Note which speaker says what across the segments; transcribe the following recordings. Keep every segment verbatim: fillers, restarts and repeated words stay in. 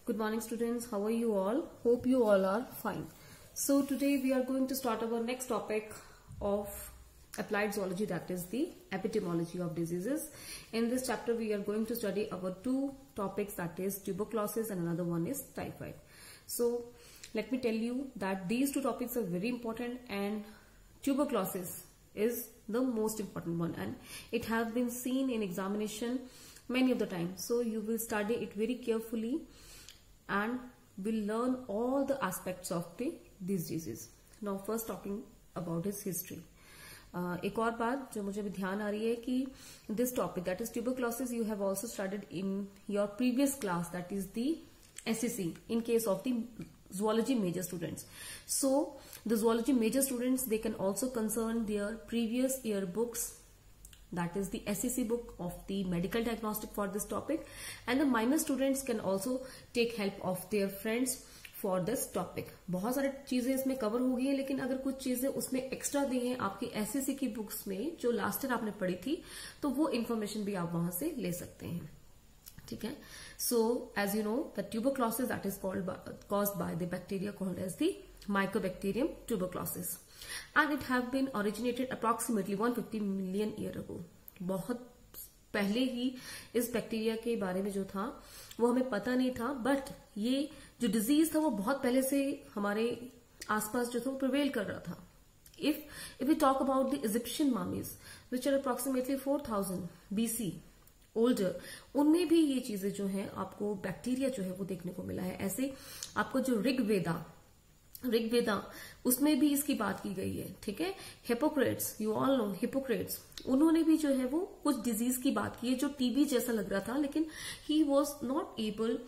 Speaker 1: Good morning students, how are you all? Hope you all are fine. So today we are going to start our next topic of applied zoology, that is the epidemiology of diseases. In this chapter we are going to study our two topics, that is tuberculosis and another one is typhoid. So let me tell you that these two topics are very important and tuberculosis is the most important one and it has been seen in examination many of the time. So you will study it very carefully and will learn all the aspects of the these diseases. Now first talking about his history. Uh, एक और बात जो मुझे भी ध्यान आ रही है कि this topic, that is tuberculosis, you have also studied in your previous class, that is the S C C, in case of the zoology major students. So the zoology major students, they can also concern their previous year books, that is the S C C book of the medical diagnostic for this topic, and the minor students can also take help of their friends for this topic. बहुत सारी चीजें इसमें cover हो गई है, लेकिन अगर कुछ चीजें उसमें एक्स्ट्रा दी हैं आपकी S C C की बुक्स में जो लास्ट ईयर आपने पढ़ी थी, तो वो इन्फॉर्मेशन भी आप वहां से ले सकते हैं. ठीक है. So as you know, the tuberculosis, that is called by, caused by the bacteria called as the Mycobacterium tuberculosis, and it have been originated approximately one hundred fifty million year ago. बहुत पहले ही इस bacteria के बारे में जो था वो हमें पता नहीं था, बट ये जो डिजीज था वो बहुत पहले से हमारे आसपास जो था वो प्रिवेल कर रहा था. If if we talk about the Egyptian mummies which are approximately four thousand BC older, उनमें भी ये चीजें जो है आपको बैक्टीरिया जो है वो देखने को मिला है. ऐसे आपको जो ऋग्वेदा ऋग्वेदा उसमें भी इसकी बात की गई है. ठीक है. Hippocrates, you all know Hippocrates, उन्होंने भी जो है वो कुछ डिजीज की बात की है जो टीबी जैसा लग रहा था, लेकिन he was not able,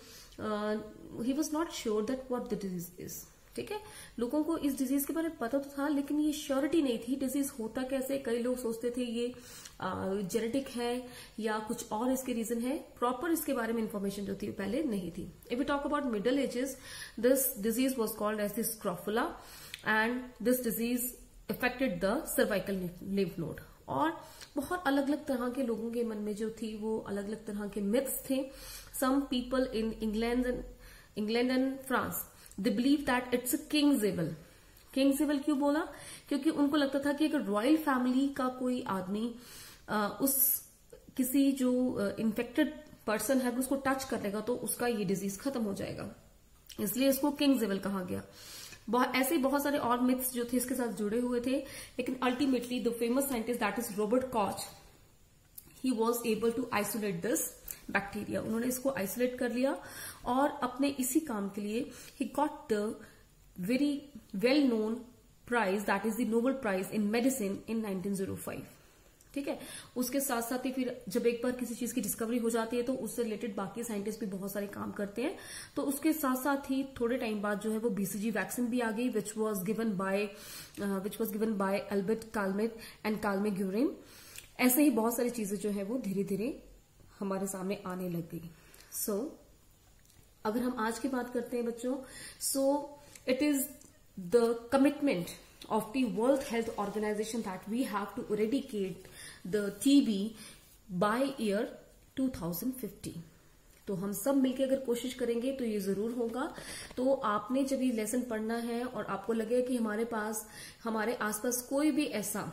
Speaker 1: he was not sure that what the disease is. ठीक है. लोगों को इस डिजीज के बारे में पता तो था, लेकिन ये श्योरिटी नहीं थी डिजीज होता कैसे. कई लोग सोचते थे ये जेनेटिक है या कुछ और इसके रीजन है. प्रॉपर इसके बारे में इंफॉर्मेशन जो थी पहले नहीं थी. If we talk about Middle Ages, this disease was called as the scrofula and this disease affected the cervical lymph node. और बहुत अलग अलग तरह के लोगों के मन में जो थी वो अलग अलग तरह के मिथ्स थे. Some people in England and England and France, they believe that it's a king's evil. king's evil क्यों बोला? क्योंकि उनको लगता था कि अगर रॉयल फैमिली का कोई आदमी आ, उस किसी जो इन्फेक्टेड पर्सन है उसको टच कर लेगा तो उसका ये डिजीज खत्म हो जाएगा, इसलिए इसको किंग्स एविल कहा गया. ऐसे ही बहुत सारे और मिथ्स जो थे इसके साथ जुड़े हुए थे, लेकिन ultimately the famous scientist that is Robert Koch, he was able to isolate this bacteria. उन्होंने इसको आइसोलेट कर लिया और अपने इसी काम के लिए he got the very well known prize, that is the Nobel Prize in medicine in nineteen o five. ठीक है. उसके साथ साथ ही फिर जब एक बार किसी चीज की डिस्कवरी हो जाती है तो उससे रिलेटेड बाकी साइंटिस्ट भी बहुत सारे काम करते हैं. तो उसके साथ साथ ही थोड़े टाइम बाद जो है वो बीसीजी वैक्सीन भी आ गई, which was given by which was given by Albert Calmette and Calmette Guerin. ऐसे ही बहुत सारी चीजें जो है वो धीरे धीरे हमारे सामने आने लग गई. सो so, अगर हम आज की बात करते हैं बच्चों, so it is the commitment of the World Health Organization that we have to eradicate the TB by year two thousand fifty. तो हम सब मिलकर अगर कोशिश करेंगे तो ये जरूर होगा. तो आपने जब ये लेसन पढ़ना है और आपको लगे कि हमारे पास हमारे आसपास कोई भी ऐसा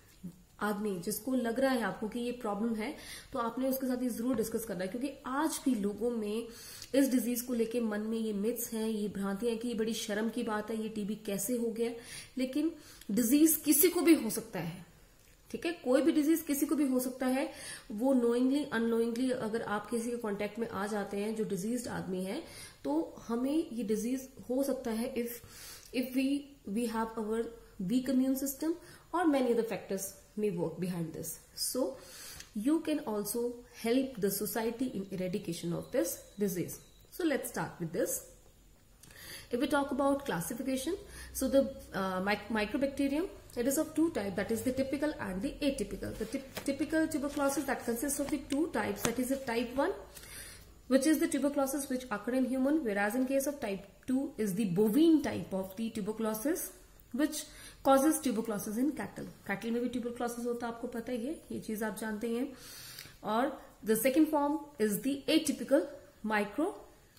Speaker 1: आदमी जिसको लग रहा है आपको कि ये प्रॉब्लम है, तो आपने उसके साथ ये जरूर डिस्कस करना है, क्योंकि आज भी लोगों में इस डिजीज को लेके मन में ये मिथ्स हैं, ये भ्रांतियां हैं कि ये बड़ी शर्म की बात है, ये टीबी कैसे हो गया. लेकिन डिजीज किसी को भी हो सकता है. ठीक है. कोई भी डिजीज किसी को भी हो सकता है. वो नोइंगली अननोइंगली अगर आप किसी के कांटेक्ट में आ जाते हैं जो डिजीज्ड आदमी है, तो हमें ये डिजीज हो सकता है if if we we have our weak immune system or many other factors may work behind this. So you can also help the society in eradication of this disease. So let's start with this. If we talk about classification, so the uh, Mycobacterium, it is of two types, that is the typical and the atypical. The typical tuberculosis that consists of the two types, that is the type one, which is the tuberculosis which occur in human, whereas in case of type two is the bovine type of the tuberculosis which causes tuberculosis in cattle. Cattle में भी tuberculosis होता है, आपको पता ही है, ये चीज आप जानते हैं. और the second form is the atypical micro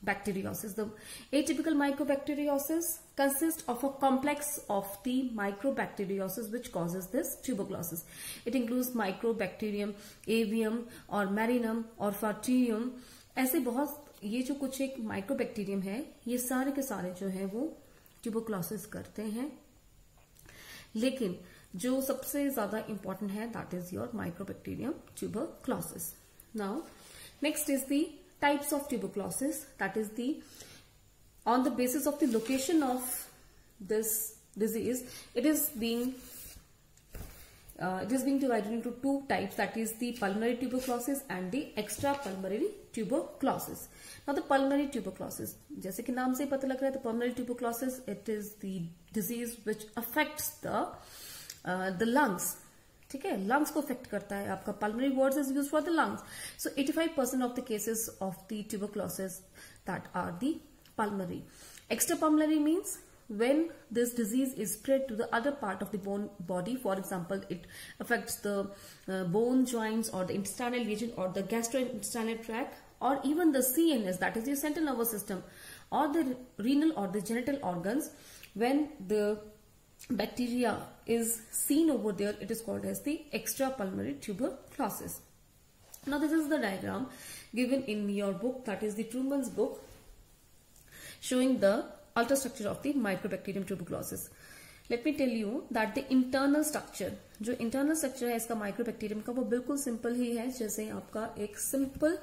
Speaker 1: bacteriosis. The atypical mycobacteriosis consists of a complex of the microbacteriosis which causes this tuberculosis. It includes Mycobacterium avium और Marinum और Fortium. ऐसे बहुत ये जो कुछ एक माइक्रोबैक्टीरियम है, ये सारे के सारे जो है वो ट्यूबरक्लोसिस करते हैं. लेकिन जो सबसे ज्यादा इंपॉर्टेंट है that is your Mycobacterium tuberculosis. Now next is the types of tuberculosis, that is the on the basis of the location of this disease, it is being uh, it is being divided into two types, that is the pulmonary tuberculosis and the extrapulmonary tuberculosis. Now the pulmonary tuberculosis, जैसे कि नाम से पता लग रहा है, the pulmonary tuberculosis, it is the disease which affects the uh, the lungs. ठीक है, लंग्स को अफेक्ट करता है. आपका pulmonary word is use for the lungs. So eighty-five percent of the cases of the tuberculosis that are the pulmonary. Extra pulmonary means when this disease is spread to the other part of the bone body. For example, it affects the uh, bone joints or the intestinal region or the gastrointestinal tract or even the C N S, that is the central nervous system, or the renal or the genital organs. When the bacteria is seen over there, it is called as the extrapulmonary tuberculosis. Now this is the diagram given in your book, that is the Truman's book, showing the ultrastructure of the Mycobacterium tuberculosis. Let me tell you that the internal structure, जो internal structure है इसका Mycobacterium का, वो बिल्कुल simple ही है जैसे आपका एक सिंपल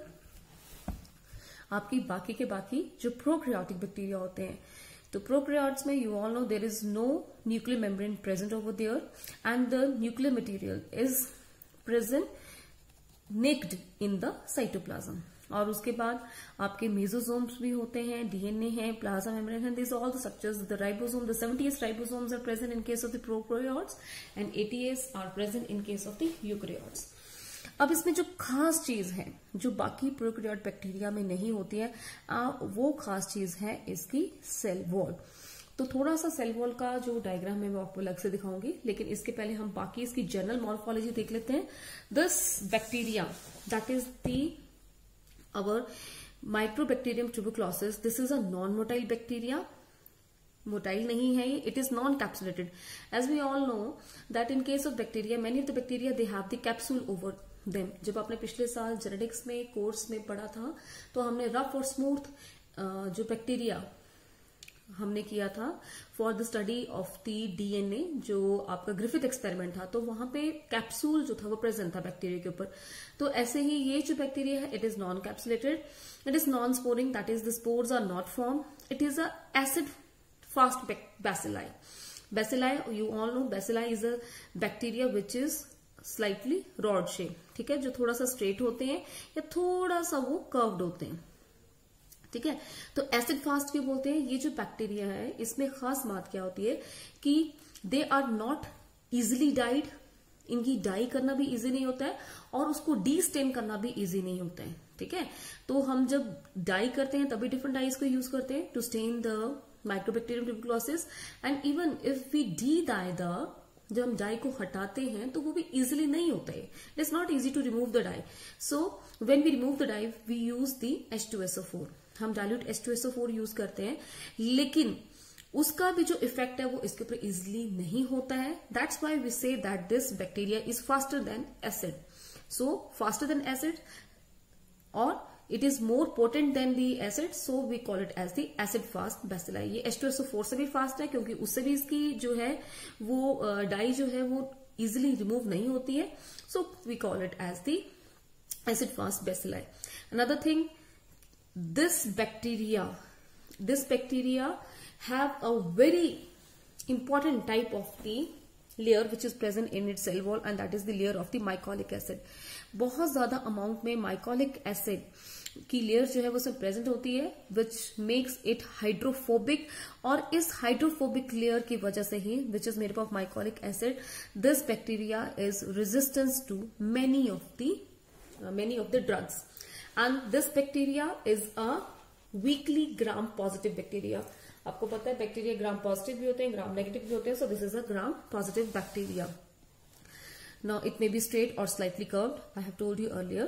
Speaker 1: आपकी बाकी के बाकी जो प्रोकैरियोटिक बैक्टीरिया होते हैं. तो प्रोकैरियोट्स में you all know there is no nuclear membrane present over there and the nuclear material is present naked in the cytoplasm. और उसके बाद आपके मेसोसोम्स भी होते हैं, डीएनए है, प्लाज्मा मेम्ब्रेन है. This all the structures. The ribosome, the seventy-eight ribosomes are present in case of the prokaryotes and eighty-eight are present in case of the eukaryotes. अब इसमें जो खास चीज है जो बाकी प्रोकैरियोट बैक्टीरिया में नहीं होती है, आ, वो खास चीज है इसकी सेल वॉल. तो थोड़ा सा सेल वॉल का जो डायग्राम है मैं आपको अलग से दिखाऊंगी, लेकिन इसके पहले हम बाकी इसकी जनरल मॉर्फोलॉजी देख लेते हैं. This bacteria that is the our Mycobacterium tuberculosis. This is a non motile bacteria. Motile नहीं है ये, it is non capsulated. As we all know that in case of bacteria, many of the bacteria they have the capsule over them. जब आपने पिछले साल genetics में course में पढ़ा था तो हमने रफ और स्मूथ जो बैक्टीरिया हमने किया था for the study of the DNA, जो आपका ग्रिफिथ एक्सपेरिमेंट था, तो वहां पे कैप्सूल जो था वो प्रेजेंट था बैक्टीरिया के ऊपर. तो ऐसे ही ये जो बैक्टीरिया है, it is non capsulated, it is non sporing, that is the spores are not form. It is a acid fast bacilli. Bacilli, you all know bacilli is a bacteria which is slightly rod shape. ठीक है, जो थोड़ा सा straight होते हैं या थोड़ा सा वो कर्व्ड होते हैं. ठीक है, तो एसिड फास्ट क्यों बोलते हैं? ये जो बैक्टीरिया है इसमें खास बात क्या होती है कि they are not easily dyed. इनकी डाई करना भी इजी नहीं होता है और उसको डी स्टेन करना भी इजी नहीं होता है. ठीक है, तो हम जब डाई करते हैं तभी डिफरेंट डाइज को यूज करते हैं to stain the Mycobacterium tuberculosis. And even if we d dye the, जब हम डाई को हटाते हैं तो वो भी इजिली नहीं होता है. It is not easy to remove the dye. So when we remove the dye we use the H two S O four. हम dilute H two S O four use करते हैं, लेकिन उसका भी जो इफेक्ट है वो इसके ऊपर इजिली नहीं होता है. That's why we say that this bacteria is faster than acid. So faster than acid और it is more potent than the acid, so we call it as the acid fast bacilli. ये H two S O four से भी fast है क्योंकि उससे भी इसकी जो है वो डाई जो है वो इजिली रिमूव नहीं होती है. so we call it as the acid fast bacilli. Another thing, this bacteria this bacteria have a very important type of the layer which is present in its cell wall, and that is the layer of the mycolic acid. बहुत ज्यादा amount में mycolic acid की layer जो है वो सब present होती है, विच मेक्स इट हाइड्रोफोबिक. और इस हाइड्रोफोबिक लेयर की वजह से ही, which is made up of mycolic acid, this bacteria is resistance to many of the many of the drugs. And this bacteria is a weakly Gram positive bacteria. आपको पता है bacteria gram positive भी होते हैं, gram negative भी होते हैं. So this is a Gram positive bacteria. Now it may be straight or slightly curved. I have told you earlier.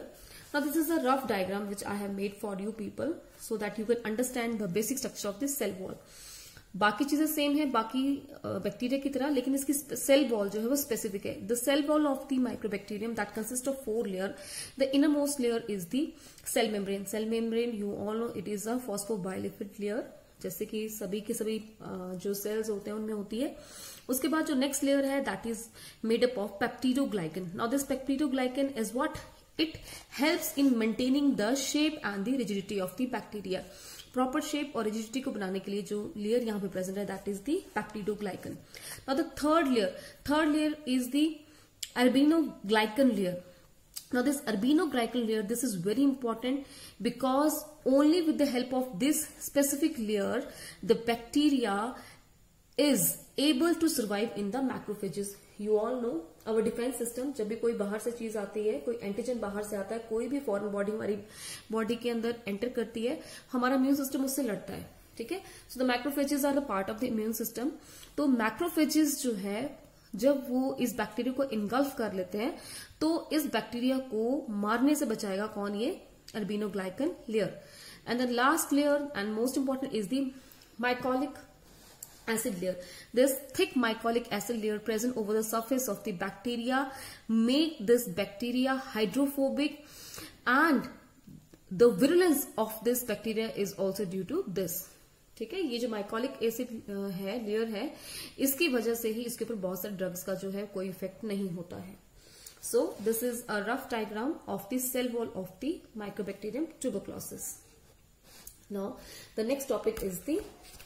Speaker 1: Now this is a rough diagram which I have made for you people so that you can understand the basic structure of this cell wall. बाकी चीजें same है बाकी bacteria की तरह, लेकिन इसकी cell wall जो है वो स्पेसिफिक है. The cell wall of the Mycobacterium that consist of four layer. The innermost layer is the cell membrane. Cell membrane you all know it is a phosphobiolipid layer, जैसे कि सभी के सभी जो सेल्स होते हैं उनमें होती है. उसके बाद जो नेक्स्ट लेयर है that is made up of peptidoglycan. Now this peptidoglycan is what? It helps in maintaining the shape and the rigidity of the bacteria. Proper shape और रिजिडिटी को बनाने के लिए जो लेयर यहां पे प्रेजेंट है that is the peptidoglycan. Now the third layer third layer is the albinoglycan layer. Now this albinoglycan layer, this is very important because only with the help of this specific layer the bacteria is able to survive in the macrophages. You all know our defense system, जब भी कोई बाहर से चीज आती है, कोई antigen बाहर से आता है, कोई भी फॉरेन बॉडी हमारी बॉडी के अंदर एंटर करती है, हमारा इम्यून सिस्टम उससे लड़ता है. ठीक है. So the macrophages are the part of the immune system. तो मैक्रोफेजेस जो है जब वो इस बैक्टीरिया को इनगल्फ कर लेते हैं तो इस बैक्टीरिया को मारने से बचाएगा कौन? ये albinoglycan layer. And the last layer and most important is the mycolic acid layer. This thick mycolic acid layer present over the surface of the bacteria make this bacteria hydrophobic, and the virulence of this bacteria is also due to this. ठीक है. ये जो mycolic acid है layer है, इसकी वजह से ही इसके ऊपर बहुत सारे ड्रग्स का जो है कोई इफेक्ट नहीं होता है. So this is a rough diagram of the cell wall of the Mycobacterium tuberculosis. Now the next topic is the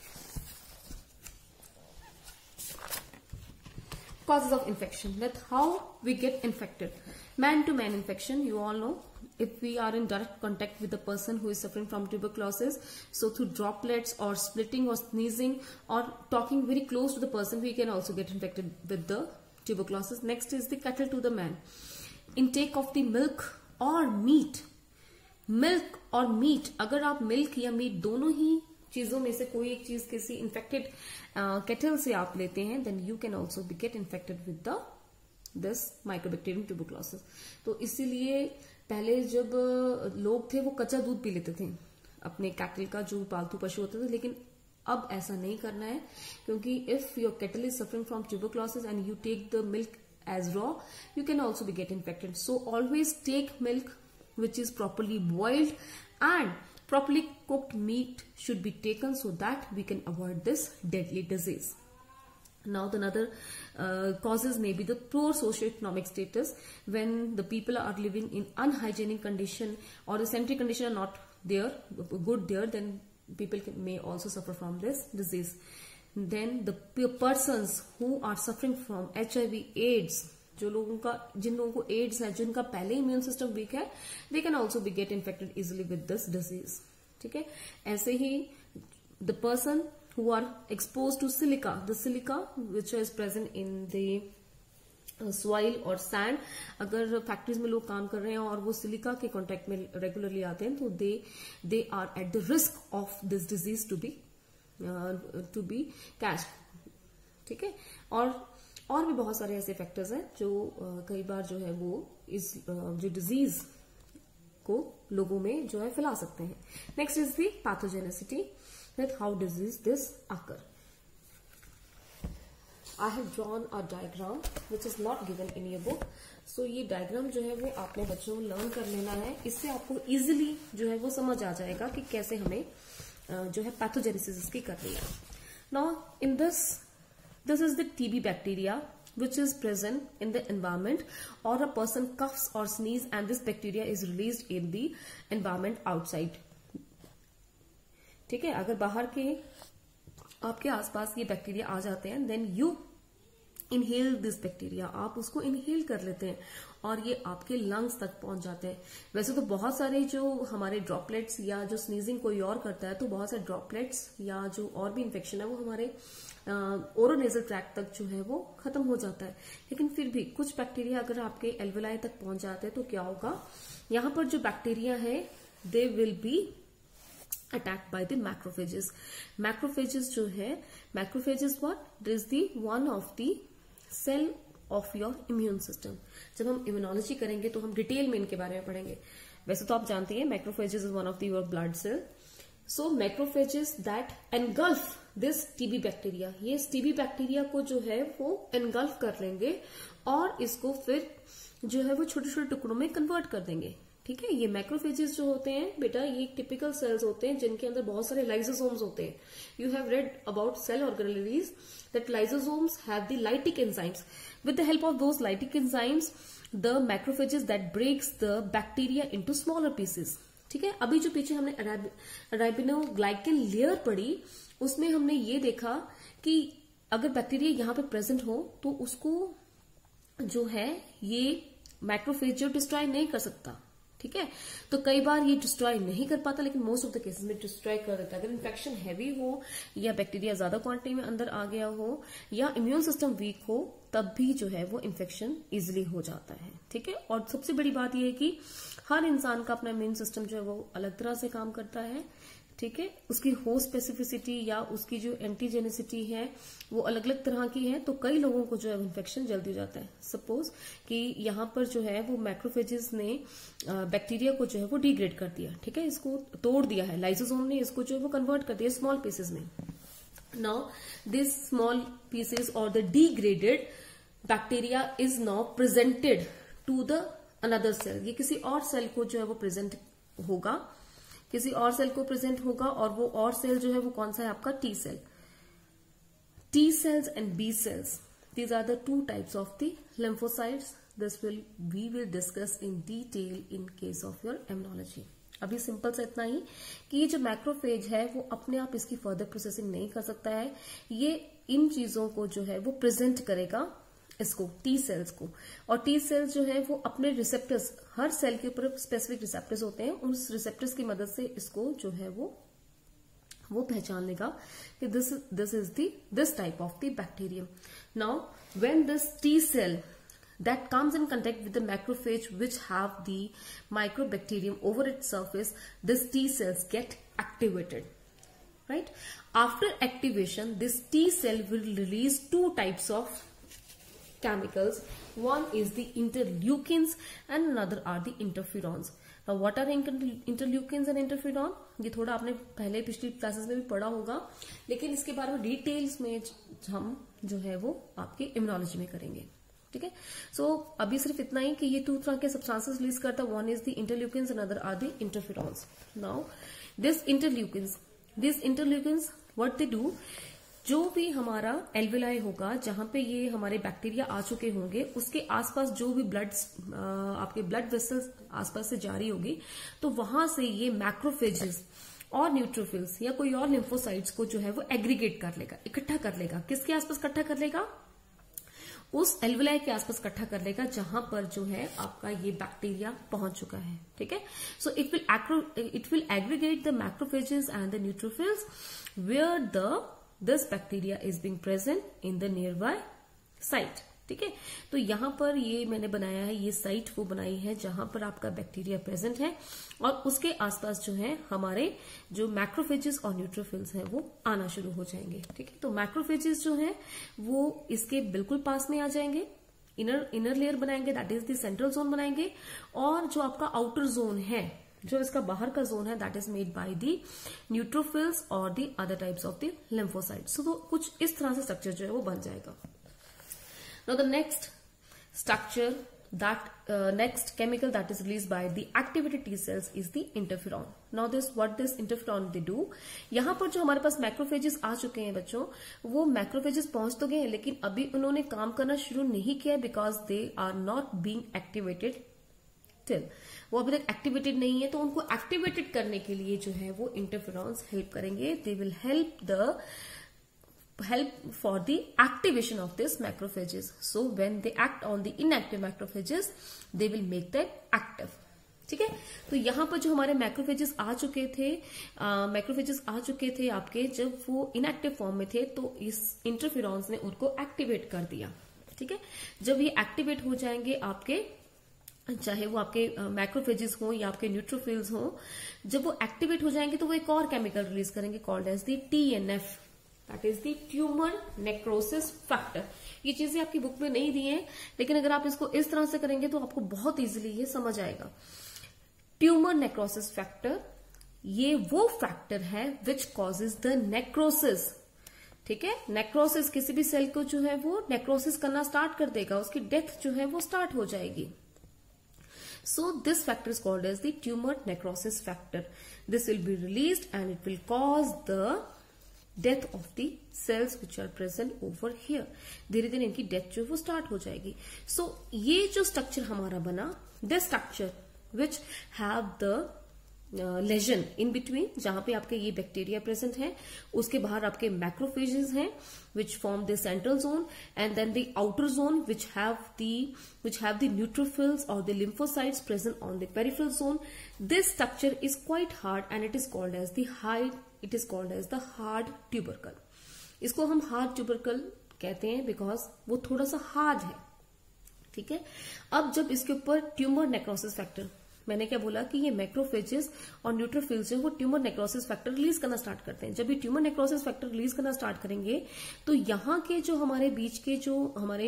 Speaker 1: causes of infection, that how we get infected. Man to man infection, you all know, if we are in direct contact with the person who is suffering from tuberculosis, so through droplets or splitting or sneezing or talking very close to the person, we can also get infected with the tuberculosis. Next is the cattle to the man. Intake of the milk or meat. Milk or meat, अगर आप milk या meat दोनों ही चीजों में से कोई एक चीज किसी इन्फेक्टेड केटल से आप लेते हैं, then you can also be get infected with the this Mycobacterium tuberculosis. तो इसीलिए पहले जब लोग थे वो कच्चा दूध पी लेते थे अपने कैटल का, जो पालतू पशु होते थे, लेकिन अब ऐसा नहीं करना है, क्योंकि if your cattle is suffering from tuberculosis and you take the milk as raw, you can also be get infected. So always take milk which is properly boiled, and properly cooked meat should be taken so that we can avoid this deadly disease. Now the another uh, causes may be the poor socio-economic status. When the people are living in unhygienic condition or the sanitary condition are not there good there, then people can, may also suffer from this disease. Then the persons who are suffering from H I V AIDS, जो लोगों का जिन लोगों को ads है, जिनका पहले immune system weak है, they can also be get infected easily with this disease. ठीक है. ऐसे ही the person who are expose to silica, the silica which is present in the soil और सैंड, अगर फैक्ट्रीज में लोग काम कर रहे हैं और वो सिलिका के कॉन्टेक्ट में रेगुलरली आते हैं, तो they they are at the risk of this disease to be to be catch. ठीक है. और और भी बहुत सारे ऐसे फैक्टर्स हैं जो uh, कई बार जो है वो इस uh, जो डिजीज को लोगों में जो है फैला सकते हैं. Next is the pathogenicity, that how disease this occur. I have drawn a diagram which is not given in your book. सो ये डायग्राम जो है वो आपने बच्चों को लर्न कर लेना है. इससे आपको इजिली जो है वो समझ आ जाएगा कि कैसे हमें uh, जो है पैथोजेनेसिस की करनी है. Now in this This is the T B bacteria which is present in the environment, or a person coughs or sneezes and this bacteria is released in the environment outside. ठीक है. अगर बाहर के आपके आसपास ये बैक्टीरिया आ जाते हैं, then you inhale this bacteria, आप उसको इनहेल कर लेते हैं और ये आपके लंग्स तक पहुंच जाते हैं. वैसे तो बहुत सारे जो हमारे ड्रॉपलेट्स या जो स्नीजिंग कोई और करता है, तो बहुत सारे ड्रॉपलेट्स या जो और भी इन्फेक्शन है वो हमारे ओरोनेजल ट्रैक्ट तक जो है वो खत्म हो जाता है. लेकिन फिर भी कुछ बैक्टीरिया अगर आपके एल्वेलाई तक पहुंच जाते हैं तो क्या होगा, यहाँ पर जो बैक्टीरिया है they will be attacked by the macrophages. Macrophages जो है, macrophages what? It is the one of the cell of your immune system. जब हम इम्यूनोलॉजी करेंगे तो हम डिटेल में इनके बारे में पढ़ेंगे. वैसे तो आप जानते हैं macrophages is one of the your blood cell. So macrophages that engulf this TB bacteria, ये टीबी बैक्टीरिया को जो है वो एनगल्फ कर लेंगे और इसको फिर जो है वो छोटे छोटे टुकड़ों में कन्वर्ट कर देंगे. ठीक है, ये मैक्रोफेजेस जो होते हैं बेटा, ये टिपिकल सेल्स होते हैं जिनके अंदर बहुत सारे लाइसोसोम्स होते हैं. You have read about cell organelles that lysosomes have the lytic enzymes. With the help of those lytic enzymes the macrophages that breaks the bacteria into smaller pieces. ठीक है, अभी जो पीछे हमने राइबोग्लाइकन लेयर पढ़ी उसमें हमने ये देखा कि अगर बैक्टीरिया यहां पे प्रेजेंट हो तो उसको जो है ये मैक्रोफेज जो डिस्ट्रॉय नहीं कर सकता. ठीक है, तो कई बार ये डिस्ट्रॉय नहीं कर पाता, लेकिन मोस्ट ऑफ द केसेस में डिस्ट्रॉय कर देता है. अगर इन्फेक्शन हैवी हो या बैक्टीरिया ज्यादा क्वांटिटी में अंदर आ गया हो या इम्यून सिस्टम वीक हो, तब भी जो है वो इन्फेक्शन इजिली हो जाता है. ठीक है, और सबसे बड़ी बात यह है कि हर इंसान का अपना इम्यून सिस्टम जो है वो अलग तरह से काम करता है. ठीक है, उसकी होस्ट स्पेसिफिसिटी या उसकी जो एंटीजेनिसिटी है वो अलग अलग तरह की है. तो कई लोगों को जो है इन्फेक्शन जल्दी हो जाता है. सपोज कि यहाँ पर जो है वो मैक्रोफेजेस ने बैक्टीरिया को जो है वो डिग्रेड कर दिया. ठीक है, इसको तोड़ दिया है, लाइसोसोम ने इसको जो है वो कन्वर्ट कर दिया स्मॉल पीसेस में. नाउ दिस स्मॉल पीसेस और the degraded bacteria is now presented to the another cell. ये किसी और सेल को जो है वो प्रेजेंट होगा, किसी और सेल को प्रेजेंट होगा, और वो और सेल जो है वो कौन सा है आपका T cell. T cells and B cells, these are the two types of the lymphocytes. This will we will discuss in detail in case of your immunology. अभी सिंपल से इतना ही कि ये जो मैक्रोफेज है वो अपने आप इसकी फर्दर प्रोसेसिंग नहीं कर सकता है. ये इन चीजों को जो है वो प्रेजेंट करेगा इसको, टी सेल्स को. और टी सेल्स जो है वो अपने रिसेप्टर्स, हर सेल के ऊपर स्पेसिफिक रिसेप्टर्स होते हैं, उस रिसेप्टर्स की मदद से इसको जो है वो वो पहचान लेगा कि this this is the this type of the bacterium. Now when this T cell that comes in contact with the macrophage which have the microbacterium over its surface, this T cells get activated. Right? After activation, this T cell will release two types of chemicals. One is the interleukins and another are the interferons. Now what are interleukins and interferon? ये थोड़ा आपने पहले पिछली classes में भी पढ़ा होगा, लेकिन इसके बारे में डिटेल्स में हम जो है वो आपके इम्यूनोलॉजी में करेंगे. ठीक है, सो so, अभी सिर्फ इतना ही कि ये टू तरह के सब्सटेंसेस रिलीज करता है. One is the interleukins, another are the interferons. Now this interleukins this interleukins what they do, जो भी हमारा एल्वेलाई होगा जहां पे ये हमारे बैक्टीरिया आ चुके होंगे, उसके आसपास जो भी ब्लड आपके ब्लड वेसल्स आसपास से जारी होगी, तो वहां से ये मैक्रोफेजेस और न्यूट्रोफिल्स या कोई और लिम्फोसाइट्स को जो है वो एग्रीगेट कर लेगा, इकट्ठा कर लेगा. किसके आसपास इकट्ठा कर लेगा? उस एल्वेलाई के आसपास इकट्ठा कर लेगा जहां पर जो है आपका ये बैक्टीरिया पहुंच चुका है. ठीक है, so it will it will aggregate the macrophages and the neutrophils where the this bacteria is being present in the nearby site. ठीक है, तो यहां पर ये मैंने बनाया है, ये साइट वो बनाई है जहां पर आपका बैक्टीरिया प्रेजेंट है, और उसके आसपास जो है हमारे जो मैक्रोफेजेस और न्यूट्रोफिल्स हैं वो आना शुरू हो जाएंगे. ठीक है, तो मैक्रोफेजेस जो है वो इसके बिल्कुल पास में आ जाएंगे, इनर इनर लेयर बनाएंगे, that is the central zone बनाएंगे, और जो आपका आउटर जोन है, जो इसका बाहर का जोन है, that is made by the neutrophils और the other types of the lymphocytes. तो कुछ इस तरह से स्ट्रक्चर जो है वो बन जाएगा. Now the next structure, that uh, next chemical that is released by the activated T cells is the interferon. Now this what this interferon they do, यहाँ पर जो हमारे पास मैक्रोफेजेस आ चुके हैं बच्चों, वो मैक्रोफेजेस पहुंच तो गए हैं, लेकिन अभी उन्होंने काम करना शुरू नहीं किया because they are not being activated till. वो अभी तक एक्टिवेटेड नहीं है, तो उनको एक्टिवेटेड करने के लिए जो है वो इंटरफेरॉन्स हेल्प करेंगे. They will help the help for the activation of this macrophages. So when they act on the inactive macrophages, they will make them active. ठीक है, तो यहां पर जो हमारे मैक्रोफेजेस आ चुके थे, मैक्रोफेजेस आ चुके थे आपके, जब वो इनएक्टिव फॉर्म में थे, तो इस इंटरफेरॉन्स ने उनको एक्टिवेट कर दिया. ठीक है, जब ये एक्टिवेट हो जाएंगे आपके, चाहे वो आपके मैक्रोफेजेस हो या आपके न्यूट्रोफिल्स हो, जब वो एक्टिवेट हो जाएंगे तो वो एक और केमिकल रिलीज करेंगे called as the T N F, that is the tumour necrosis factor. ये चीजें आपकी बुक में नहीं दी हैं, लेकिन अगर आप इसको इस तरह से करेंगे तो आपको बहुत इजीली ये समझ आएगा. ट्यूमर नेक्रोसिस फैक्टर, ये वो फैक्टर है विच कॉजेज द नेक्रोसिस। ठीक है, नेक्रोसिस किसी भी सेल को जो है वो नेक्रोसिस करना स्टार्ट कर देगा, उसकी डेथ जो है वो स्टार्ट हो जाएगी। So this factor is called as the tumor necrosis factor. This will be released and it will cause the death of the cells which are present over here. धीरे धीरे इनकी डेथ जो वो स्टार्ट हो जाएगी। So ये जो structure हमारा बना, this structure which have the lesion in between, जहां पे आपके ये बैक्टीरिया प्रेजेंट है, उसके बाहर आपके मैक्रोफेजेस हैं which form the central zone, and then the outer zone which have the which have the neutrophils और the lymphocytes present on the peripheral zone. This structure is quite hard and it is called as the hard it is called as the hard tubercle. इसको हम hard tubercle कहते हैं because वो थोड़ा सा hard है। ठीक है, अब जब इसके ऊपर ट्यूमर नेक्रोसिस फैक्टर, मैंने क्या बोला कि ये मैक्रोफेजेस और न्यूट्रोफिल्स जो वो ट्यूमर नेक्रोसिस फैक्टर रिलीज करना स्टार्ट करते हैं। जब ये ट्यूमर नेक्रोसिस फैक्टर रिलीज करना स्टार्ट करेंगे तो यहाँ के जो हमारे बीच के जो हमारे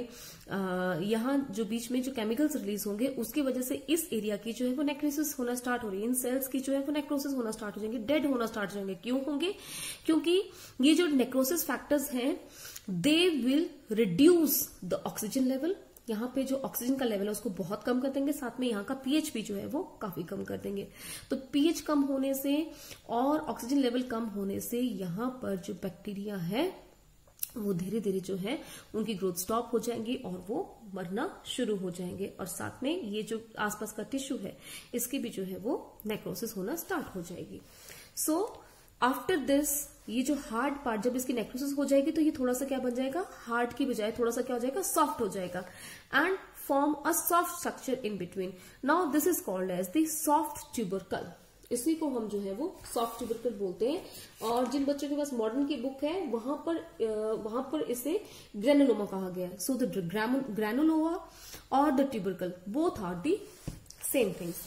Speaker 1: यहाँ जो बीच में जो केमिकल्स रिलीज होंगे उसकी वजह से इस एरिया की जो है वो नेक्रोसिस होना स्टार्ट हो रही है। इन सेल्स की जो है वो नेक्रोसिस होना स्टार्ट हो जाएंगे, डेड होना स्टार्ट हो जाएंगे। क्यों होंगे? क्योंकि ये जो नेक्रोसिस फैक्टर्स हैं they will reduce the oxygen level. यहाँ पे जो ऑक्सीजन का लेवल है उसको बहुत कम कर देंगे, साथ में यहाँ का पीएच भी जो है वो काफी कम कर देंगे। तो पीएच कम होने से और ऑक्सीजन लेवल कम होने से यहाँ पर जो बैक्टीरिया है वो धीरे धीरे जो है उनकी ग्रोथ स्टॉप हो जाएंगी और वो मरना शुरू हो जाएंगे, और साथ में ये जो आसपास का टिश्यू है इसकी भी जो है वो नेक्रोसिस होना स्टार्ट हो जाएगी। सो आफ्टर दिस ये जो हार्ड पार्ट जब इसकी नेक्रोसिस हो जाएगी तो ये थोड़ा सा क्या बन जाएगा, हार्ड की बजाय थोड़ा सा क्या हो जाएगा, सॉफ्ट हो जाएगा and form a soft structure in between. Now this is called as the soft tubercle. इसी को हम जो है वो सॉफ्ट ट्यूबरकल बोलते हैं, और जिन बच्चों के पास मॉडर्न की बुक है वहां पर वहां पर इसे ग्रेनुलोमा कहा गया है। सो द ग्रेनुलोमा और the tubercle both are the same things.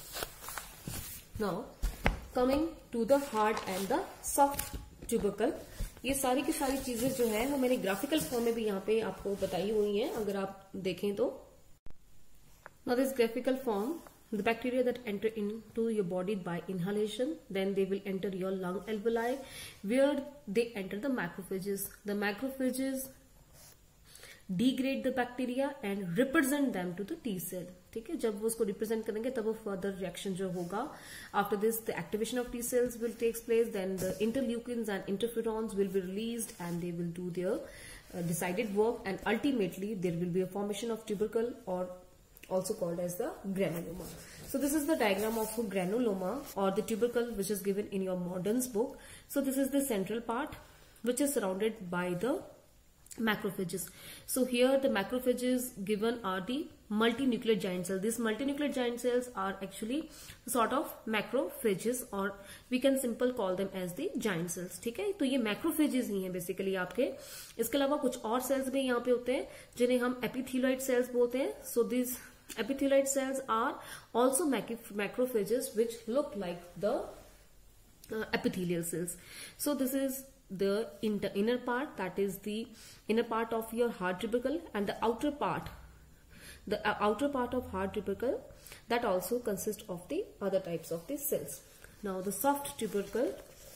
Speaker 1: Now coming to the hard and the soft tubercle, ये सारी की सारी चीजें जो है वो मैंने ग्राफिकल फॉर्म में भी यहाँ पे आपको बताई हुई हैं अगर आप देखें तो। Now this graphical form, the bacteria that enter into your body by inhalation, then they will enter your lung alveoli where they enter the macrophages. The macrophages degrade the bacteria and represent them to the T cell. ठीक है, जब वो उसको represent करेंगे तब वो further reaction जो होगा। After this the activation of T cells will takes place, then the interleukins and interferons will be released and they will do their decided work, and ultimately there will be a formation of tubercle और also called as the granuloma. So this is the diagram of granuloma or the tubercle which is given in your Modern's book. So this is the central part which is surrounded by the macrophages. So here the macrophages given are the multinuclear giant cells. These multinuclear giant cells are actually sort of macrophages, or we can simple call them as the giant cells. ठीक है, तो ये macrophages ही हैं basically आपके। इसके अलावा कुछ और सेल्स भी यहाँ पे होते हैं जिन्हें हम epithelioid cells बोलते हैं। So these epithelioid cells are also macrophages which look like the uh, epithelial cells. So this is the inner part, that is the inner part of your hard tubercle, and the outer part, the uh, outer part of hard tubercle, that also consists of the other types of the cells. Now the soft tubercle,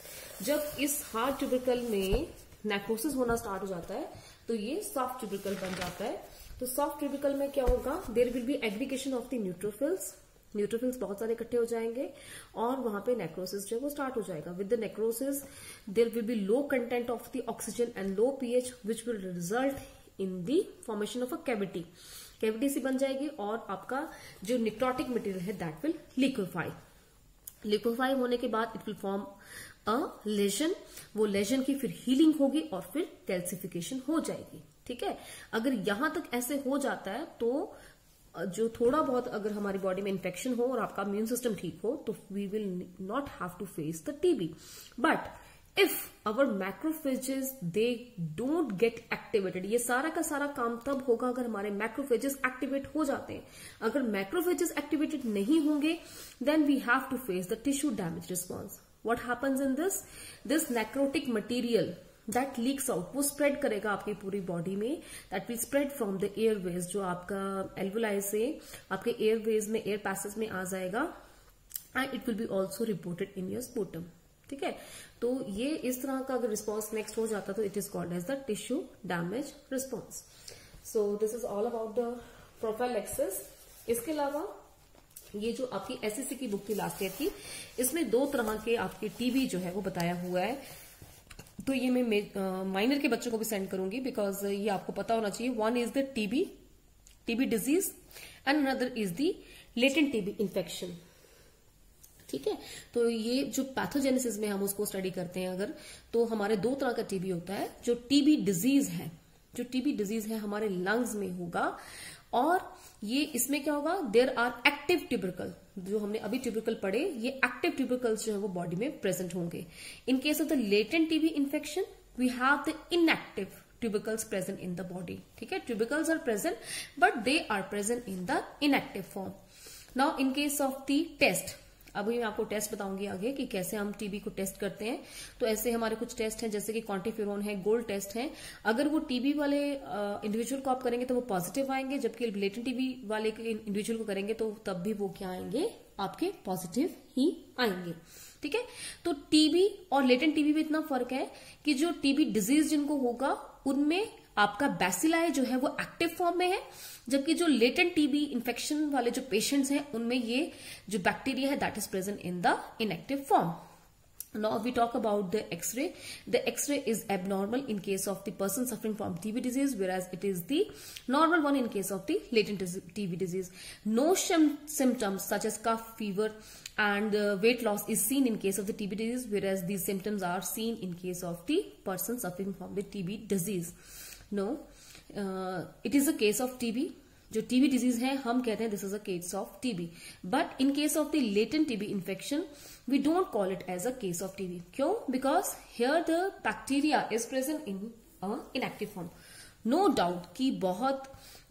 Speaker 1: जब इस hard tubercle में necrosis होना start हो जाता है तो ये soft tubercle बन जाता है। तो सॉफ्ट ट्यूबरकल में क्या होगा, there will be aggregation of the neutrophils. Neutrophils बहुत सारे इकट्ठे हो जाएंगे और वहां पे नेक्रोसिस जो है वो स्टार्ट हो जाएगा। With the necrosis there will be low content of the oxygen and low pH which will result in the formation of a cavity. Cavity सी बन जाएगी और आपका जो निक्रोटिक मटेरियल है दैट विल लिक्विफाई। लिक्विफाई होने के बाद it will form a lesion. वो लेजन की फिर हीलिंग होगी और फिर कैल्सिफिकेशन हो जाएगी। ठीक है, अगर यहां तक ऐसे हो जाता है तो जो थोड़ा बहुत अगर हमारी बॉडी में इन्फेक्शन हो और आपका इम्यून सिस्टम ठीक हो तो we will not have to face the TB. But if our macrophages they don't get activated, ये सारा का सारा काम तब होगा अगर हमारे मैक्रोफेजेस एक्टिवेट हो जाते हैं। अगर मैक्रोफेजेस एक्टिवेटेड नहीं होंगे then we have to face the tissue damage response. What happens in this, this necrotic material that leaks out, वो स्प्रेड करेगा आपकी पूरी बॉडी में। That will spread from the airways, जो आपका एल्वुलाई से आपके एयरवेज में, एयर पैसेज में आ जाएगा, and it will be also reported in your sputum. ठीक है, तो ये इस तरह का अगर रिस्पॉन्स नेक्स्ट हो जाता तो it is called as the tissue damage response. So this is all about the prophylaxis. इसके अलावा ये जो आपकी एसएससी की बुक थी लास्ट ईयर की, इसमें दो तरह के आपके टीबी जो है वो बताया हुआ है। तो ये मैं माइनर के बच्चों को भी सेंड करूंगी बिकॉज ये आपको पता होना चाहिए। One is the TB TB disease and another is the latent TB infection. ठीक है, तो ये जो पैथोजेनेसिस में हम उसको स्टडी करते हैं अगर, तो हमारे दो तरह का टीबी होता है। जो टीबी डिजीज है, जो टीबी डिजीज है हमारे लंग्स में होगा, और ये इसमें क्या होगा, देयर आर एक्टिव ट्यूबरकल, जो हमने अभी ट्यूबरकल पढ़े, ये एक्टिव ट्यूबरकल्स जो है वो बॉडी में प्रेजेंट होंगे। In case of the latent TB infection we have the inactive tubercles present in the body. ठीक है, tubercles are present but they are present in the inactive form. Now in case of the test, अभी मैं आपको test बताऊंगी आगे कि कैसे हम टीबी को टेस्ट करते हैं। तो ऐसे हमारे कुछ टेस्ट हैं जैसे कि क्वांटिफेरोन है, गोल्ड टेस्ट है। अगर वो टीबी वाले इंडिविजुअल को आप करेंगे तो वो पॉजिटिव आएंगे, जबकि लेटेंट टीबी वाले इंडिविजुअल को करेंगे तो तब भी वो क्या आएंगे, आपके पॉजिटिव ही आएंगे। ठीक है, तो टीबी और लेटेंट टीबी में इतना फर्क है कि जो टीबी डिजीज जिनको होगा उनमें आपका बैसिलाई जो है वो एक्टिव फॉर्म में है, जबकि जो लेटेंट टीबी इन्फेक्शन वाले जो पेशेंट्स हैं उनमें ये जो बैक्टीरिया है that is present in the inactive form. Now we talk about the X-ray. The X-ray is abnormal in case of the person suffering from T B disease, whereas it is the normal one in case of the latent T B disease. No symptoms such as cough, fever, and uh, weight loss is seen in case of the T B disease, whereas these symptoms are seen in case of the person suffering from the T B disease. No, uh, it is a case of T B. जो TB disease है हम कहते हैं this is a case of TB, but in case of the latent TB infection we don't call it as a case of TB. क्यों? Because here the bacteria is present in inactive form. No doubt कि बहुत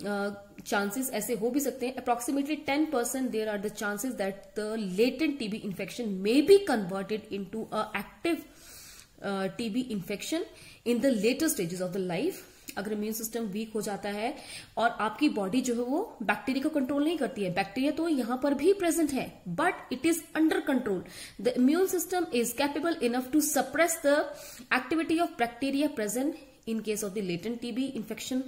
Speaker 1: chances uh, ऐसे हो भी सकते हैं, approximately ten percent there are the chances that the latent TB infection may be converted into a active TB infection in the later stages of the life. अगर immune system weak हो जाता है और आपकी बॉडी जो है वो bacteria को कंट्रोल नहीं करती है, बैक्टीरिया तो यहां पर भी प्रेजेंट है but it is under control, the immune system is capable enough to suppress the activity of bacteria present in case of the latent TB infection,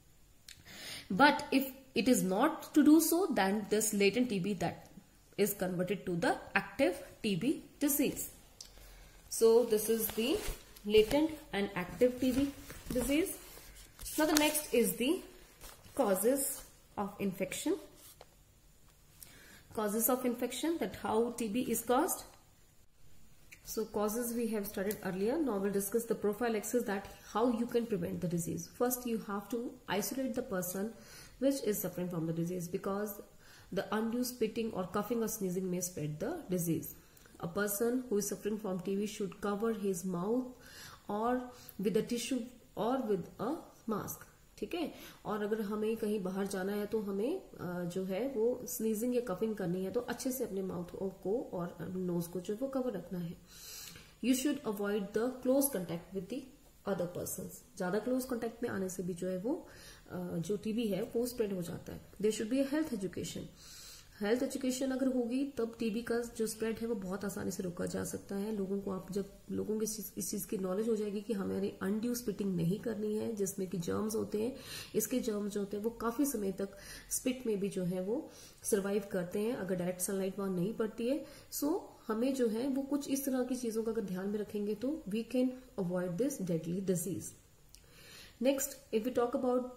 Speaker 1: but if it is not to do so, then this latent T B that is converted to the active T B disease. So this is the latent and active T B disease. Now the next is the causes of infection. Causes of infection, that how T B is caused. So causes we have studied earlier. Now we'll discuss the prophylaxis, that how you can prevent the disease. First you have to isolate the person which is suffering from the disease, because the undue spitting or coughing or sneezing may spread the disease. A person who is suffering from T B should cover his mouth or with a tissue or with a mask. ठीक है, और अगर हमें कहीं बाहर जाना है तो हमें जो है वो स्नीजिंग या कफिंग करनी है तो अच्छे से अपने माउथ को और नोज को जो वो कवर रखना है। You should avoid the close contact with the other person. ज्यादा क्लोज कंटेक्ट में आने से भी जो है वो जो टीबी है वो स्प्रेड हो जाता है। There should be a health education. Health education अगर होगी तब टीबी का जो स्प्रेड है वो बहुत आसानी से रोका जा सकता है। लोगों को आप जब लोगों को इस चीज की नॉलेज हो जाएगी कि हमारी अनड्यू स्पिटिंग नहीं करनी है जिसमें कि जर्म्स होते हैं, इसके जर्म्स जो होते हैं वो काफी समय तक स्पिट में भी जो है वो सर्वाइव करते हैं अगर डायरेक्ट सनलाइट वहां नहीं पड़ती है। सो so, हमें जो है वो कुछ इस तरह की चीजों का अगर ध्यान में रखेंगे तो we can avoid this deadly disease. Next, if you talk about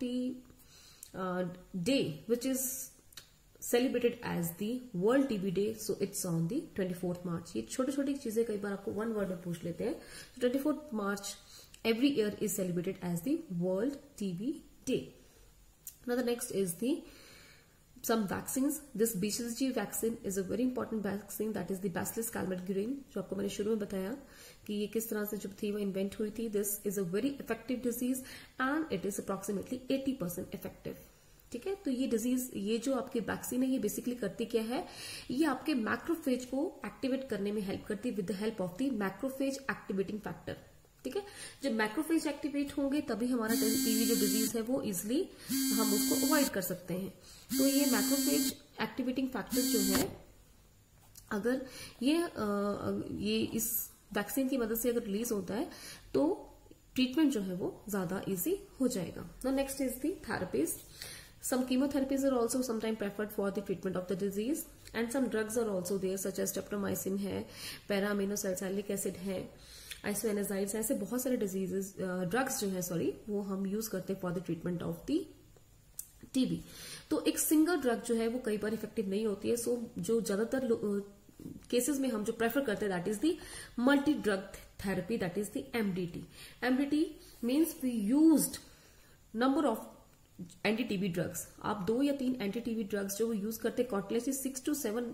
Speaker 1: the day which is celebrated as the World T B Day, so it's on the twenty-fourth March. ये छोटी छोटी चीजें कई बार आपको वन वर्ड में पूछ लेते हैं। So twenty-fourth March every year is celebrated as the World T B Day. Now the next is the some vaccines. This B C G vaccine is a very important vaccine, that is the Bacillus calmette-guerin, जो आपको मैंने शुरू में बताया कि ये किस तरह से जब थी वो इन्वेंट हुई थी। This is a very effective disease and it is approximately eighty percent effective. ठीक है, तो ये डिजीज, ये जो आपकी वैक्सीन है ये बेसिकली करती क्या है, ये आपके मैक्रोफेज को एक्टिवेट करने में हेल्प करती है with the help of the macrophage activating factor. ठीक है, जब मैक्रोफेज एक्टिवेट होंगे तभी हमारा टीबी जो डिजीज है वो इजिली हम उसको अवॉइड कर सकते हैं। तो ये मैक्रोफेज एक्टिवेटिंग फैक्टर जो है अगर ये आ, ये इस वैक्सीन की मदद से अगर रिलीज होता है तो ट्रीटमेंट जो है वो ज्यादा इजी हो जाएगा. Now next is the therapies. Some chemotherapies are also sometimes preferred for the treatment of the disease, and some drugs are also there such as streptomycin है, para-aminosalicylic acid है, isoniazides है. ऐसे बहुत सारे डिजीजेस ड्रग्स जो है sorry वो हम यूज करते हैं for the treatment of the TB. तो एक सिंगल ड्रग जो है वो कई बार इफेक्टिव नहीं होती है. सो so, जो ज्यादातर केसेस में हम जो प्रेफर करते हैं that is the multi drug therapy, that is the MDT. MDT means we used number of anti TB drugs. आप दो या तीन एंटी टीबी ड्रग्स जो वो यूज करते हैं continuously six to seven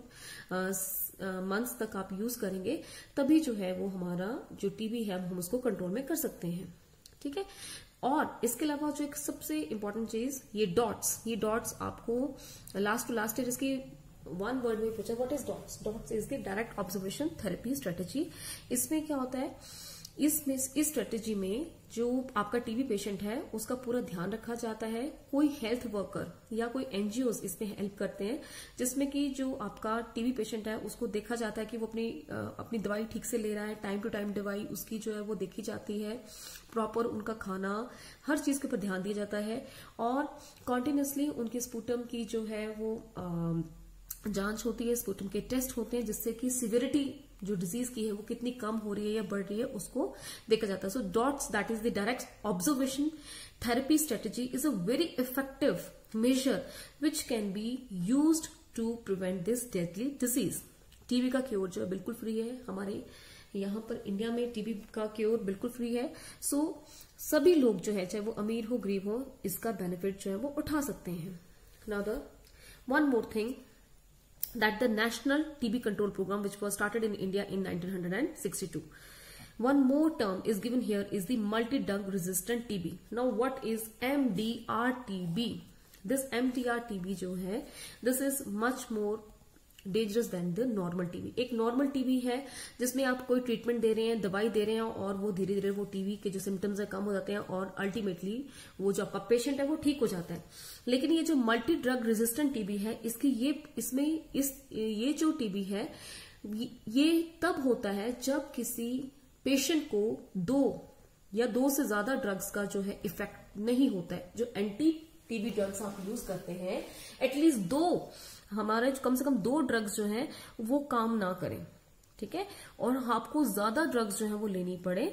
Speaker 1: months तक आप यूज करेंगे, तभी जो है वो हमारा जो टीबी है हम उसको कंट्रोल में कर सकते हैं. ठीक है. और इसके अलावा जो एक सबसे इंपॉर्टेंट चीज ये डॉट्स, ये डॉट्स आपको लास्ट टू लास्ट ईयर इसकी वन वर्ड में पूछा, what is DOTS. DOTS is the direct observation therapy strategy. इसमें क्या होता है, इसमें इस स्ट्रेटेजी में जो आपका टीबी पेशेंट है उसका पूरा ध्यान रखा जाता है. कोई हेल्थ वर्कर या कोई एनजीओ इसमें हेल्प करते हैं, जिसमें कि जो आपका टीबी पेशेंट है उसको देखा जाता है कि वो अपनी अपनी दवाई ठीक से ले रहा है, टाइम टू टाइम दवाई उसकी जो है वो देखी जाती है, प्रॉपर उनका खाना, हर चीज के ऊपर ध्यान दिया जाता है. और कॉन्टिन्यूसली उनके स्पूटम की जो है वो आ, जांच होती है, स्पूटम के टेस्ट होते हैं, जिससे कि सिवियरिटी जो डिजीज की है वो कितनी कम हो रही है या बढ़ रही है उसको देखा जाता है. So DOTS that is the direct observation therapy strategy is a very effective measure which can be used to prevent this deadly disease. TB का क्योर जो है बिल्कुल फ्री है. हमारे यहाँ पर इंडिया में टीबी का क्योर बिल्कुल फ्री है. सो so, सभी लोग जो है चाहे वो अमीर हो गरीब हो इसका बेनिफिट जो है वो उठा सकते हैं. Now the one more thing, that the National T B Control Program which was started in India in nineteen sixty-two. One more term is given here is the multi-drug resistant T B. Now what is M D R T B? This M D R T B जो है this is much more dangerous than the normal TB. एक normal TB है जिसमें आप कोई treatment दे रहे हैं, दवाई दे रहे हैं और वो धीरे धीरे वो टीबी के जो सिम्टम्स है कम हो जाते हैं और अल्टीमेटली वो जो आपका पेशेंट है वो ठीक हो जाता है. लेकिन ये जो मल्टी ड्रग रेजिस्टेंट टीबी है इसकी ये इसमें इस ये जो टीबी है ये तब होता है जब किसी पेशेंट को दो या दो से ज्यादा ड्रग्स का जो है इफेक्ट नहीं होता है. जो एंटी टीबी ड्रग्स आप यूज करते हैं एटलीस्ट दो हमारे कम से कम दो ड्रग्स जो हैं वो काम ना करें. ठीक है. और आपको ज्यादा ड्रग्स जो है वो लेनी पड़े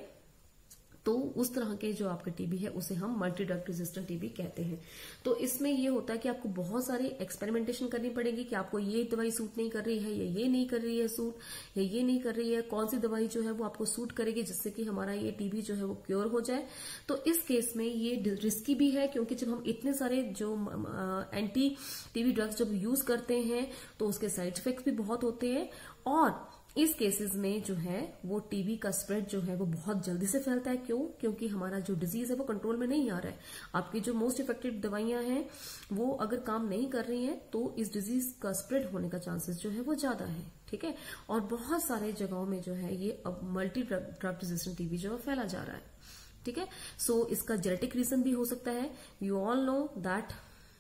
Speaker 1: तो उस तरह के जो आपका टीबी है उसे हम मल्टी ड्रग रेजिस्टेंट टीबी कहते हैं. तो इसमें ये होता है कि आपको बहुत सारी एक्सपेरिमेंटेशन करनी पड़ेगी कि आपको ये दवाई सूट नहीं कर रही है या ये नहीं कर रही है सूट या ये नहीं कर रही है, कौन सी दवाई जो है वो आपको सूट करेगी जिससे कि हमारा ये टीबी जो है वो क्योर हो जाए. तो इस केस में ये रिस्की भी है क्योंकि जब हम इतने सारे जो एंटी टीबी ड्रग्स जब यूज करते हैं तो उसके साइड इफेक्ट भी बहुत होते हैं. और इस केसेस में जो है वो टीबी का स्प्रेड जो है वो बहुत जल्दी से फैलता है. क्यों? क्योंकि हमारा जो डिजीज है वो कंट्रोल में नहीं आ रहा है. आपकी जो मोस्ट इफेक्टिव दवाइयां हैं वो अगर काम नहीं कर रही हैं तो इस डिजीज का स्प्रेड होने का चांसेस जो है वो ज्यादा है. ठीक है. और बहुत सारे जगहों में जो है ये अब मल्टी ड्रग रेजिस्टेंट टीबी जो है फैला जा रहा है. ठीक है. सो so, इसका जेनेटिक रीजन भी हो सकता है. You all know that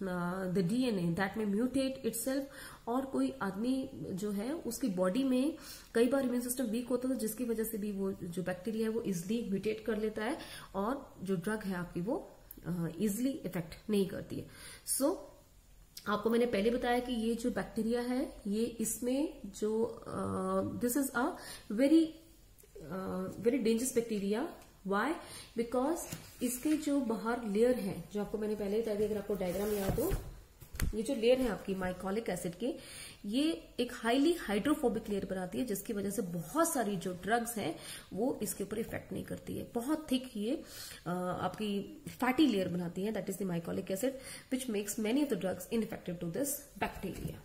Speaker 1: the DNA that में म्यूटेट इटसेल्फ. और कोई आदमी जो है उसकी बॉडी में कई बार इम्यून सिस्टम वीक होता है तो जिसकी वजह से भी वो जो बैक्टीरिया है वो इजिली म्यूटेट कर लेता है और जो ड्रग है आपकी वो इजिली इफेक्ट नहीं करती है. सो so, आपको मैंने पहले बताया कि ये जो बैक्टीरिया है ये इसमें जो this is a very very dangerous bacteria. Why? Because इसके जो बाहर लेयर है जो आपको मैंने पहले बताया, अगर आपको डायग्राम याद हो, ये जो लेयर है आपकी माइकोलिक एसिड की ये एक हाईली हाइड्रोफोबिक लेयर बनाती है जिसकी वजह से बहुत सारी जो ड्रग्स हैं वो इसके ऊपर इफेक्ट नहीं करती है. बहुत थिक ये आ, आपकी फैटी लेयर बनाती है that is the mycolic acid which makes many of the drugs ineffective to this bacteria.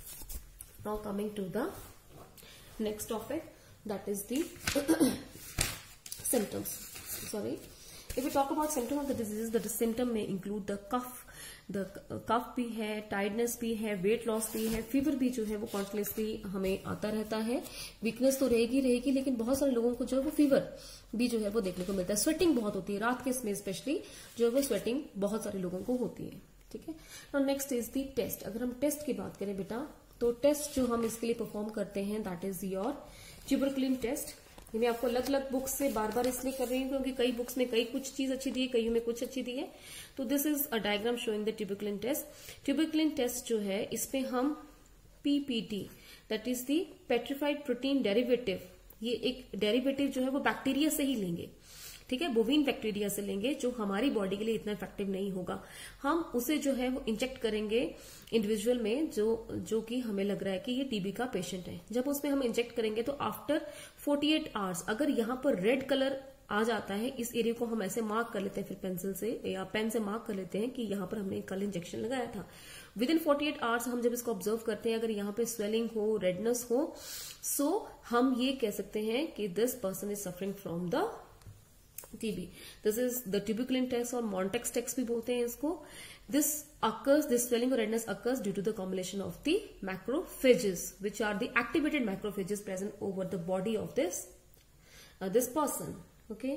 Speaker 1: Now coming to the next topic that is the symptoms. Sorry. If we talk about symptom of the diseases, the symptom may include the cough, the cough भी है, tiredness भी है, weight loss भी है, fever भी जो है वो continuously हमें आता रहता है. weakness तो रहेगी रहेगी लेकिन बहुत सारे लोगों को जो है वो fever भी जो है वो देखने को मिलता है. sweating बहुत होती है रात के इसमें स्पेशली जो है वो sweating बहुत सारे लोगों को होती है. ठीक है. Now next is the test. अगर हम टेस्ट की बात करें बेटा तो टेस्ट जो हम इसके लिए परफॉर्म करते हैं that is your tuberculin test. ये मैं आपको अलग अलग बुक्स से बार बार इसलिए कर रही हूँ क्योंकि कई बुक्स में कई कुछ चीज अच्छी दी है, कई में कुछ अच्छी दी है। तो this is a diagram showing the tuberculin test. Tuberculin test जो है इसमें हम PPT that is the petrified protein derivative, ये एक डेरिवेटिव जो है वो बैक्टीरिया से ही लेंगे, ठीक है, बोविन बैक्टीरिया से लेंगे जो हमारी बॉडी के लिए इतना इफेक्टिव नहीं होगा। हम उसे जो है वो इंजेक्ट करेंगे इंडिविजुअल में जो जो कि हमें लग रहा है कि ये टीबी का पेशेंट है। जब उसमें हम इंजेक्ट करेंगे तो आफ्टर अड़तालीस आवर्स अगर यहाँ पर रेड कलर आ जाता है, इस एरिया को हम ऐसे मार्क कर लेते हैं, फिर पेंसिल से या पेन से मार्क कर लेते हैं कि यहाँ पर हमने कल इंजेक्शन लगाया था। विद इन अड़तालीस आवर्स हम जब इसको ऑब्जर्व करते हैं, अगर यहाँ पे स्वेलिंग हो, रेडनेस हो, सो हम ये कह सकते हैं कि this person is suffering from the TB. This is the tuberculin test और मॉन्टेक्स टेस्ट भी बोलते हैं इसको। This occurs, this swelling or redness occurs due to the combination of the macrophages, which are the activated macrophages present over the body of this uh, this person. Okay.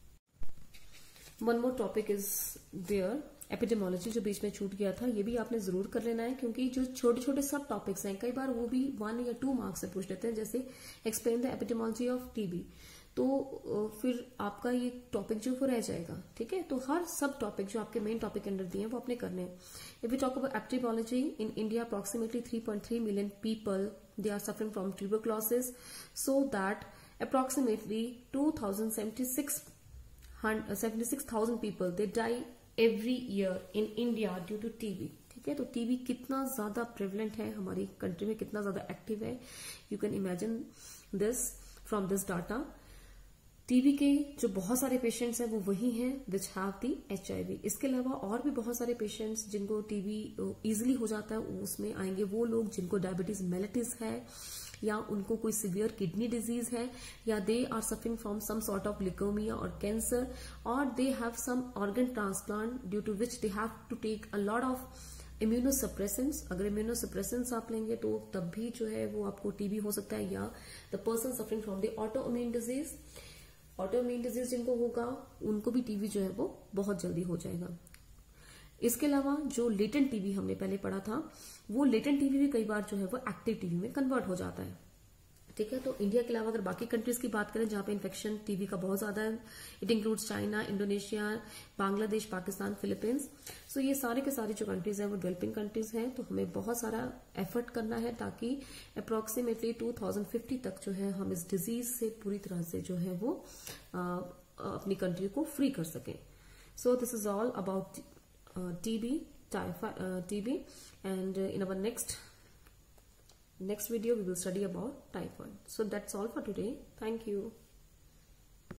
Speaker 1: One more topic is there, epidemiology, जो बीच में छूट गया था, ये भी आपने जरूर कर लेना है क्योंकि जो छोटे छोटे सब टॉपिक्स हैं कई बार वो भी वन या टू मार्क्स से पूछ लेते हैं, जैसे explain the epidemiology of TB, तो फिर आपका ये टॉपिक जो वो रह जाएगा, ठीक है। तो हर सब टॉपिक जो आपके मेन टॉपिक के अंदर दिए हैं वो आपने करने हैं। If you talk about epidemiology in India, approximately three point three million people they are suffering from tuberculosis, so that approximately two thousand seventy six seventy six thousand people they die every year in India due to TB, ठीक है। तो TB कितना ज्यादा prevalent है हमारी country में, कितना ज्यादा एक्टिव है, you can imagine this from this data. TB के जो बहुत सारे पेशेंट्स हैं वो वही हैं विच हैव दी एचआईवी। इसके अलावा और भी बहुत सारे पेशेंट्स जिनको टीबी इजीली हो जाता है, उसमें आएंगे वो लोग जिनको डायबिटीज मेलिटस है या उनको कोई सिवियर किडनी डिजीज है या they are suffering from some sort of leukemia और कैंसर और they have some organ transplant due to which they have to take a lot of immunosuppressants. अगर इम्यूनोसप्रेसेंट्स आप लेंगे तो तब भी जो है वो आपको टीबी हो सकता है, या the person suffering from the auto immune disease, auto immune disease जिनको होगा उनको भी टीबी जो है वो बहुत जल्दी हो जाएगा। इसके अलावा जो लेटेंट टीबी हमने पहले पढ़ा था, वो लेटेंट टीबी भी कई बार जो है वो एक्टिव टीबी में कन्वर्ट हो जाता है, ठीक है। तो इंडिया के अलावा अगर बाकी कंट्रीज की बात करें जहां पे इन्फेक्शन टीबी का बहुत ज्यादा है, it includes China, Indonesia, Bangladesh, Pakistan, Philippines. So ये सारे के सारे जो कंट्रीज हैं वो डेवलपिंग कंट्रीज हैं, तो हमें बहुत सारा एफर्ट करना है ताकि अप्रोक्सीमेटली टू थाउजेंड फिफ्टी तक जो है हम इस डिजीज से पूरी तरह से जो है वो आ, अपनी कंट्री को फ्री कर सकें। So this is all about TB, TB and in our next Next video we will study about typhoid. So that's all for today. Thank you.